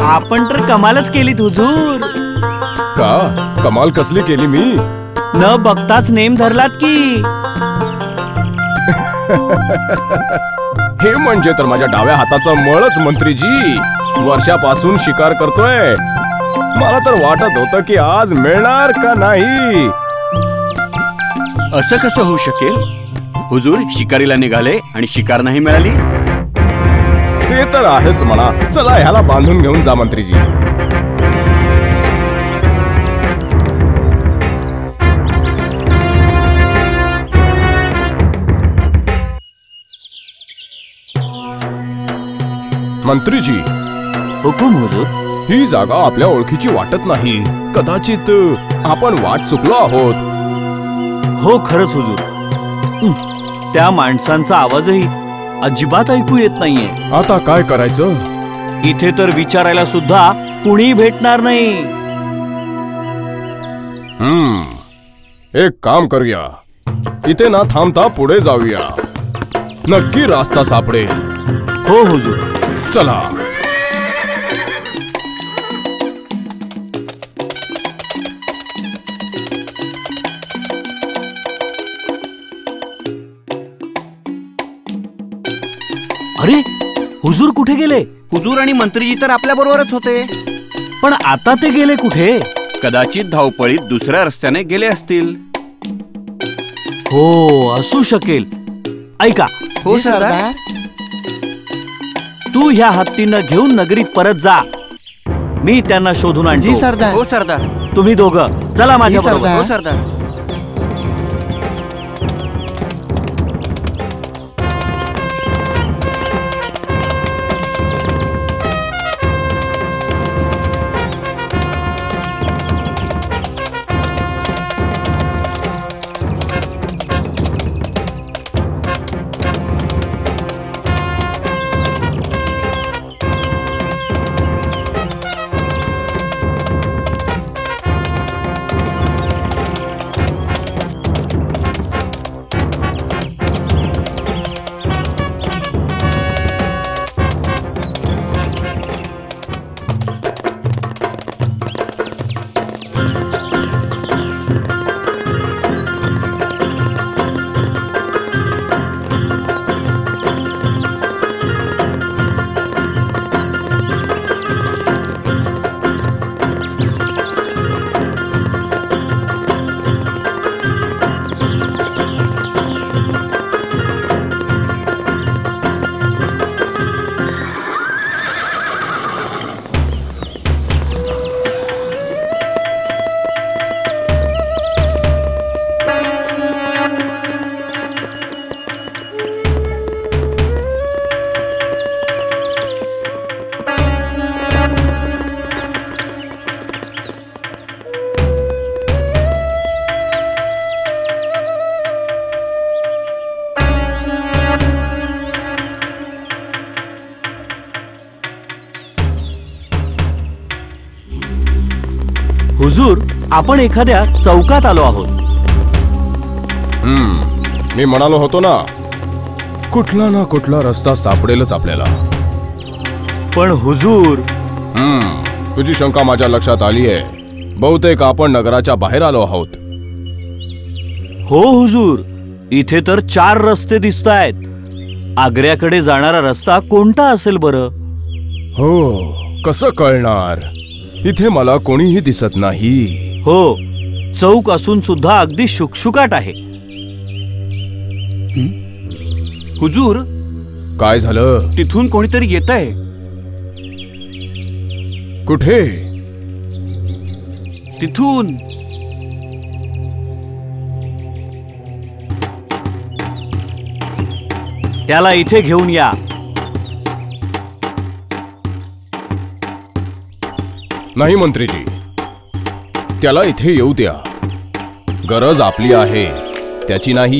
आपण तर कमालच केलीत हुजूर. का कमाल कसली केली मी? न बघताच नेम धरलात की. हे म्हणजे तर माझ्या डाव्या हाताचा मळच मंत्रीजी. वर्षापासून शिकार करतोय. मला तर वाटत होतं की आज मिळणार का नाही. असं कसं होऊ शकेल? हुजूर शिकारीला निघाले आणि शिकार नाही मिळाली. ते तर आहेच म्हणा. चला ह्याला बांधून घेऊन जा मंत्रीजी. मंत्रीजी. हुकूम हुजूर. ही जागा आपल्या ओळखीची वाटत नाही. कदाचित आपण वाट चुकलो आहोत. हो खरंच हुजूर. त्या माणसांचा आवाजही अजिबात ऐकू येत नाहीये. आता काय करायचं? इथे तर विचारायला सुद्धा कुणी भेटणार नाही. एक काम करूया. इथे ना थांबता पुढे जाऊया. नक्की रास्ता सापडेल. हो हुजूर. चला. अरे हुजूर कुठे गेले? हुजूर आणि मंत्रीजी तर आपल्या बरोबरच होते. पण आता ते गेले कुठे? कदाचित धावपळीत दुसऱ्या रस्त्याने गेले असतील. हो असू शकेल. ऐका. हो सरदार. तू ह्या हत्तींना घेऊन नगरीत परत जा. मी त्यांना शोधून आणतो. जी सरदार. हो सरदार. तुम्ही दोघं चला माझ्या बरोबर. हो सरदार. हुजूर, आपण एखाद्या चौकात आलो आहोत. मी म्हणालो होतो ना, कुठला ना कुठला रस्ता सापडेलच आपल्याला. पण हुजूर. तुझी शंका माझ्या लक्षात आली आहे. बहुतेक आपण नगराच्या बाहेर आलो आहोत. हो हुजूर. इथे तर 4 रस्ते दिसतायत. आग्र्याकडे जाणारा रस्ता कोणता असेल बरं? हो, कसं कळणार? इथे मला कोणीही दिसत नाही. हो, चौक असून सुद्धा अगदी शुकशुकाट आहे. हुजूर, काय झालं? तिथून कोणीतरी येत आहे. कुठे? तिथून. त्याला इथे घेऊन या. नाही मंत्रीजी, त्याला इथे येऊ द्या. गरज आपली आहे, त्याची नाही.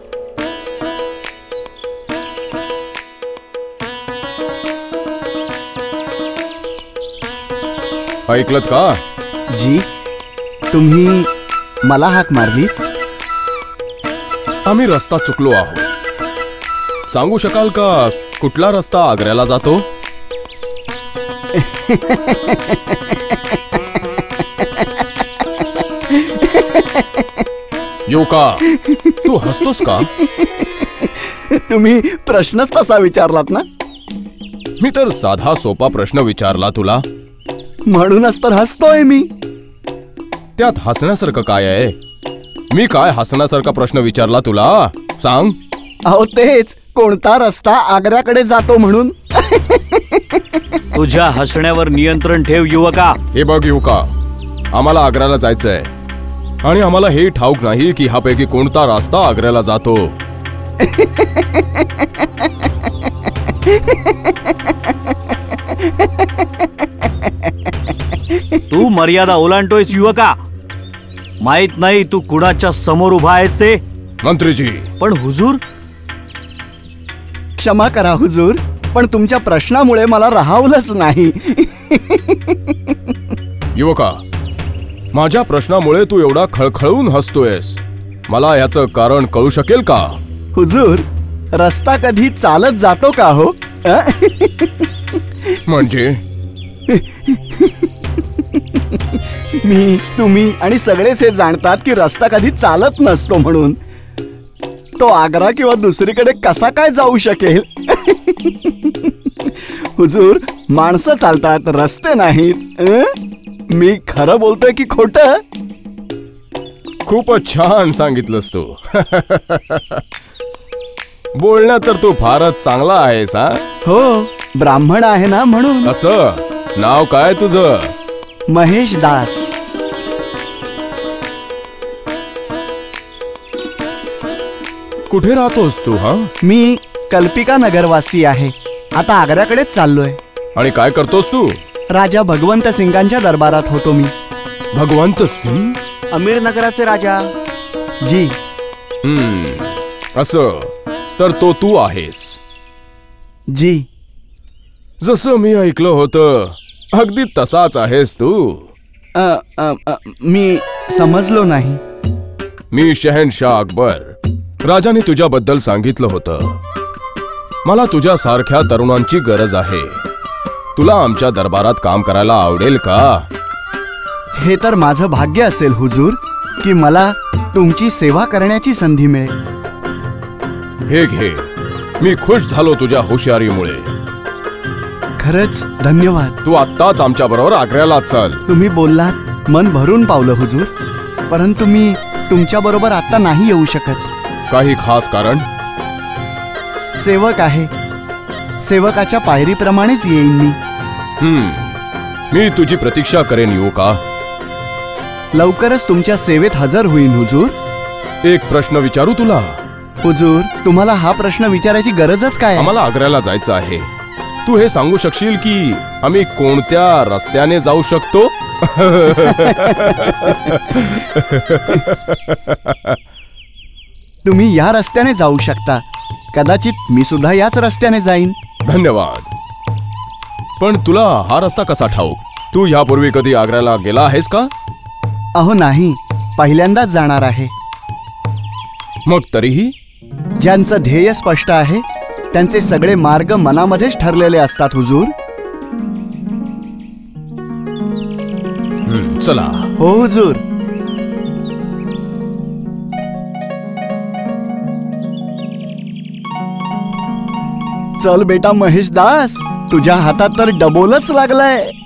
ऐकलत का? जी, तुम्ही मला हाक मारली. आम्ही रस्ता चुकलो आहोत. सांगू शकाल का कुठला रस्ता आग्र्याला जातो? युवका, तू हसतोस का? तुम्ही प्रश्नच तसा विचारलात ना, मी तर साधा सोपा प्रश्न विचारला तुला. म्हणूनच तर हसतोय मी. त्यात हसण्यासारखं काय आहे? मी काय हसण्यासारखा प्रश्न विचारला तुला, सांग. अहो तेच, कोणता रस्ता आग्र्याकडे जातो म्हणून. तुझ्या हसण्यावर नियंत्रण ठेव युवका. हे बघ युवका, आम्हाला आग्र्याला जायचंय आणि आम्हाला हे ठाऊक नाही की ह्यापैकी कोणता रस्ता आग्र्याला जातो. तू मर्यादा ओलांडतोयस युवका. माहित नाही तू कुणाच्या समोर उभा आहेस ते. मंत्रीजी, पण हुजूर, क्षमा करा हुजूर, पण तुमच्या प्रश्नामुळे मला राहावलंच नाही. युवका, माझ्या प्रश्नामुळे तू एवढा खळखळून हसतोयस. मला याचं कारण कळू शकेल का? हुजूर, रस्ता कधी चालत जातो का हो? म्हणजे मी, तुम्ही आणि सगळेच हे जाणतात की रस्ता कधी चालत नसतो म्हणून. तो आग्रा किंवा दुसरीकडे कसा काय जाऊ शकेल? हुजूर, माणसं चालतात, रस्ते नाहीत. मी खरं बोलतोय की खोटं? खूपच छान सांगितलंस तू. बोलण्यात तर तू फारच चांगला आहेस. हा, हो, ब्राह्मण आहे ना म्हणून. असं. नाव काय तुझं? महेश दास. कुठे राहतोस तू? हा, मी कल्पिका नगरवासी आहे. आता आग्र्याकडेच चाललोय. आणि काय करतोस तू? राजा भगवंत सिंगांच्या दरबारात होतो मी. भगवंत सिंग? अमीर नगराचे राजा. जी. असं तर तो तू आहेस. जी. जसं मी ऐकलं होतं, अगदी तसाच आहेस तू. मी समजलो नाही. मी शहनशाह अकबर. राजाने तुझ्याबद्दल सांगितलं होतं. मला तुझ्यासारख्या तरुणांची गरज आहे. तुला आमच्या दरबारात काम करायला आवडेल का? हे तर माझं भाग्य असेल हुजूर, की मला तुमची सेवा करण्याची संधी मिळेल. हे घे, मी खुश झालो तुझ्या हुशारीमुळे. खरंच धन्यवाद. तू आत्ताच आमच्या बरोबर आग्र्याला चल. तुम्ही बोललात, मन भरून पावलं हुजूर. परंतु मी तुमच्या बरोबर आता नाही येऊ शकत. काही खास कारण? सेवक आहे. सेवकाच्या पायरीप्रमाणेच येईन मी. मी तुझी प्रतीक्षा करेन युवका. लवकरच तुमच्या सेवेत हजर होईन हुजूर. एक प्रश्न विचारू तुला? हुजूर, तुम्हाला हा प्रश्न विचारायची गरजच काय? आम्हाला आग्र्याला जायचं आहे. तू हे सांगू शकशील की आम्ही कोणत्या रस्त्याने जाऊ शकतो? तुम्ही या रस्त्याने जाऊ शकता. कदाचित मी सुद्धा याच रस्त्याने जाईन. धन्यवाद. पण तुला हा रस्ता कसा ठाऊक? तू यापूर्वी कधी आग्र्याला गेला आहेस का? अहो नाही, पहिल्यांदाच जाणार आहे. मग तरीही? ज्यांचं ध्येय स्पष्ट आहे त्यांचे सगळे मार्ग मनामध्येच ठरलेले असतात हुजूर. चला. हो हुजूर. चल बेटा महेश दास, तुझ्या हातात तर डबोलच लागलाय.